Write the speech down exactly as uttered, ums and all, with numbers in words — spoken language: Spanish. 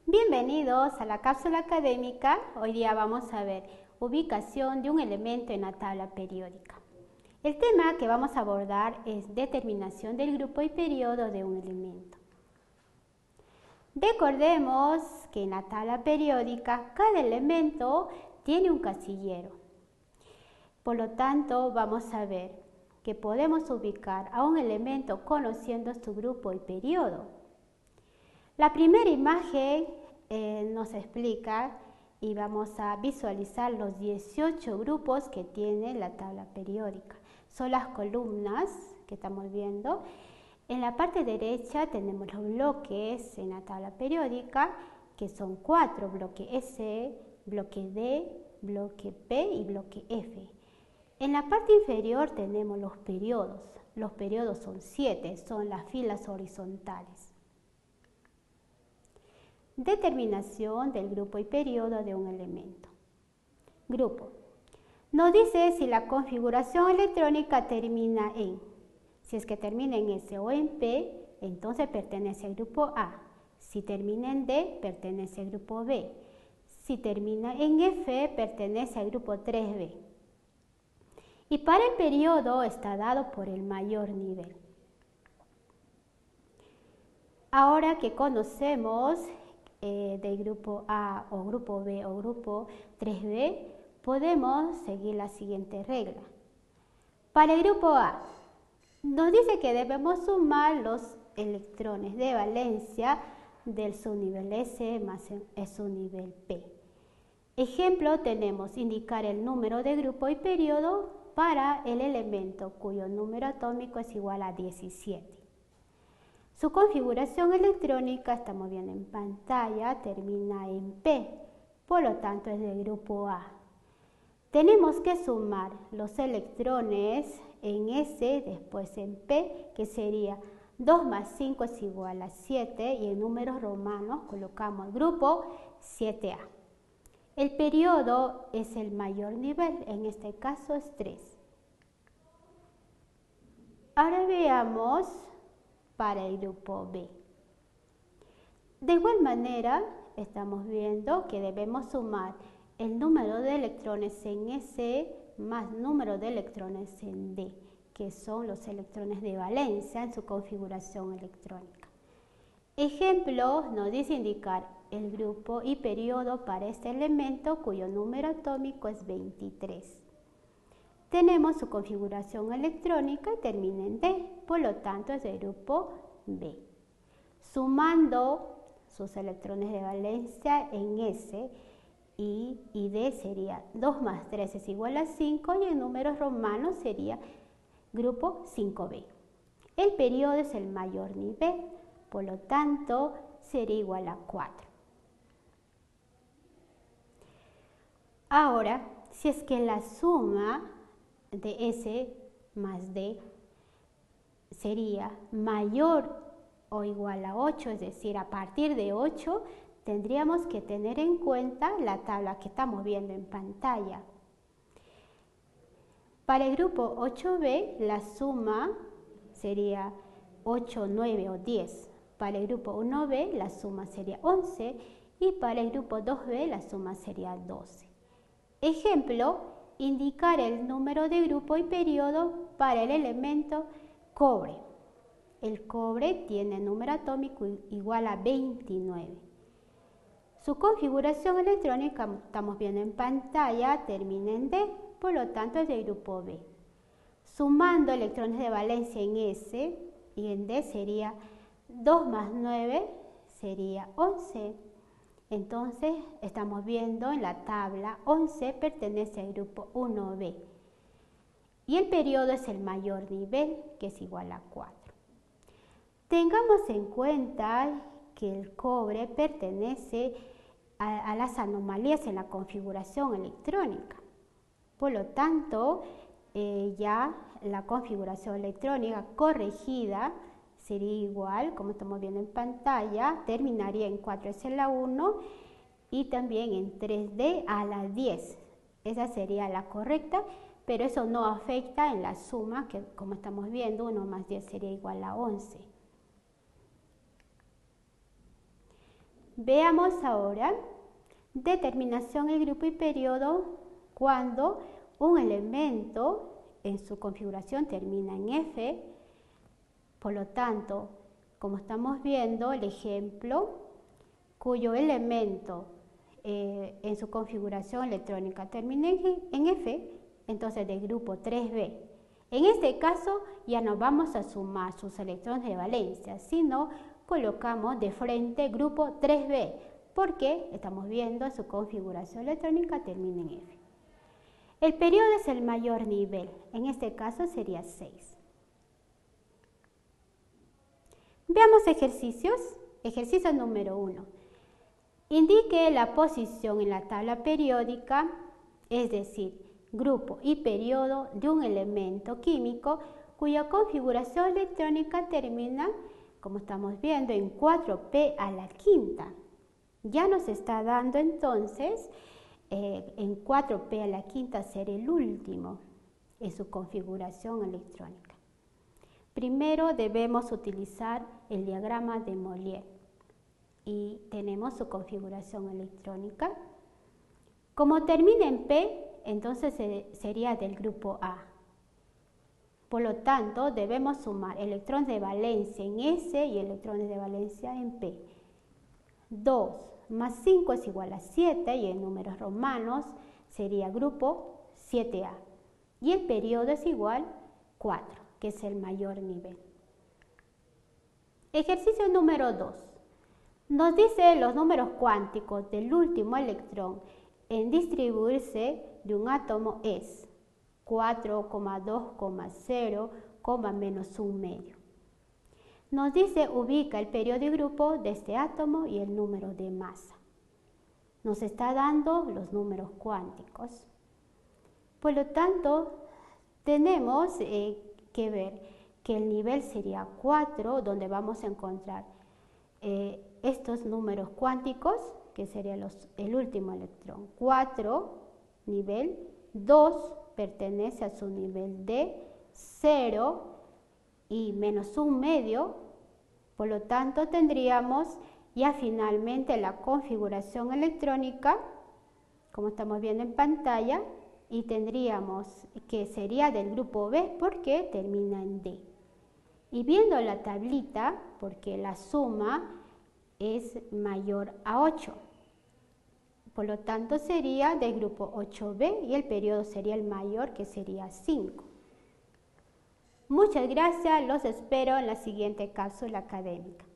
Bienvenidos a la cápsula académica. Hoy día vamos a ver ubicación de un elemento en la tabla periódica. El tema que vamos a abordar es determinación del grupo y periodo de un elemento. Recordemos que en la tabla periódica cada elemento tiene un casillero. Por lo tanto, vamos a ver que podemos ubicar a un elemento conociendo su grupo y periodo. La primera imagen eh, nos explica y vamos a visualizar los dieciocho grupos que tiene la tabla periódica. Son las columnas que estamos viendo. En la parte derecha tenemos los bloques en la tabla periódica, que son cuatro: bloque S, bloque D, bloque P y bloque F. En la parte inferior tenemos los periodos. Los periodos son siete, son las filas horizontales. Determinación del grupo y periodo de un elemento. Grupo. Nos dice si la configuración electrónica termina en. Si es que termina en S o en P, entonces pertenece al grupo A. Si termina en D, pertenece al grupo B. Si termina en F, pertenece al grupo tres B. Y para el periodo está dado por el mayor nivel. Ahora que conocemos Eh, del grupo A o grupo B o grupo tres B, podemos seguir la siguiente regla. Para el grupo A, nos dice que debemos sumar los electrones de valencia del subnivel S más el subnivel P. Ejemplo, tenemos indicar el número de grupo y periodo para el elemento cuyo número atómico es igual a diecisiete. Su configuración electrónica, estamos viendo en pantalla, termina en P, por lo tanto es del grupo A. Tenemos que sumar los electrones en S, después en P, que sería dos más cinco es igual a siete, y en números romanos colocamos el grupo siete A. El periodo es el mayor nivel, en este caso es tres. Ahora veamos para el grupo B. De igual manera, estamos viendo que debemos sumar el número de electrones en S más número de electrones en D, que son los electrones de valencia en su configuración electrónica. Ejemplo, nos dice indicar el grupo y periodo para este elemento cuyo número atómico es veintitrés. Tenemos su configuración electrónica y termina en D, por lo tanto es del grupo B. Sumando sus electrones de valencia en S y, y D sería dos más tres es igual a cinco, y en números romanos sería grupo cinco B. El periodo es el mayor nivel, por lo tanto sería igual a cuatro. Ahora, si es que la suma de S más D sería mayor o igual a ocho, es decir, a partir de ocho, tendríamos que tener en cuenta la tabla que estamos viendo en pantalla. Para el grupo ocho B, la suma sería ocho, nueve o diez. Para el grupo uno B, la suma sería once, y para el grupo dos B, la suma sería doce. Ejemplo, indicar el número de grupo y periodo para el elemento cobre. El cobre tiene número atómico igual a veintinueve. Su configuración electrónica, estamos viendo en pantalla, termina en D, por lo tanto es del grupo B. Sumando electrones de valencia en S y en D sería dos más nueve, sería once. Entonces, estamos viendo en la tabla, once pertenece al grupo uno B. Y el periodo es el mayor nivel, que es igual a cuatro. Tengamos en cuenta que el cobre pertenece a, a las anomalías en la configuración electrónica. Por lo tanto, eh, ya la configuración electrónica corregida sería igual, como estamos viendo en pantalla, terminaría en cuatro S a la uno y también en tres D a la diez. Esa sería la correcta, pero eso no afecta en la suma, que como estamos viendo, uno más diez sería igual a once. Veamos ahora determinación del grupo y periodo cuando un elemento en su configuración termina en F. Por lo tanto, como estamos viendo el ejemplo, cuyo elemento eh, en su configuración electrónica termina en F, entonces del grupo tres B. En este caso ya no vamos a sumar sus electrones de valencia, sino colocamos de frente grupo tres B, porque estamos viendo su configuración electrónica termina en F. El periodo es el mayor nivel, en este caso sería seis. Veamos ejercicios. Ejercicio número uno. Indique la posición en la tabla periódica, es decir, grupo y periodo de un elemento químico cuya configuración electrónica termina, como estamos viendo, en cuatro P a la quinta. Ya nos está dando entonces eh, en cuatro P a la quinta ser el último en su configuración electrónica. Primero debemos utilizar el diagrama de Mollier y tenemos su configuración electrónica. Como termina en P, entonces sería del grupo A. Por lo tanto, debemos sumar electrones de valencia en S y electrones de valencia en P. dos más cinco es igual a siete y en números romanos sería grupo siete A. Y el periodo es igual a cuatro, que es el mayor nivel. Ejercicio número dos. Nos dice los números cuánticos del último electrón en distribuirse de un átomo es cuatro, dos, cero, menos un medio. Nos dice ubica el periodo y grupo de este átomo y el número de masa. Nos está dando los números cuánticos. Por lo tanto, tenemos eh, que ver que el nivel sería cuatro, donde vamos a encontrar eh, estos números cuánticos, que sería los, el último electrón. cuatro, nivel, dos pertenece a su nivel D, cero y menos un medio. Por lo tanto, tendríamos ya finalmente la configuración electrónica, como estamos viendo en pantalla, y tendríamos que sería del grupo B porque termina en D. Y viendo la tablita, porque la suma es mayor a ocho. Por lo tanto, sería del grupo ocho B y el periodo sería el mayor, que sería cinco. Muchas gracias, los espero en la siguiente cápsula académica.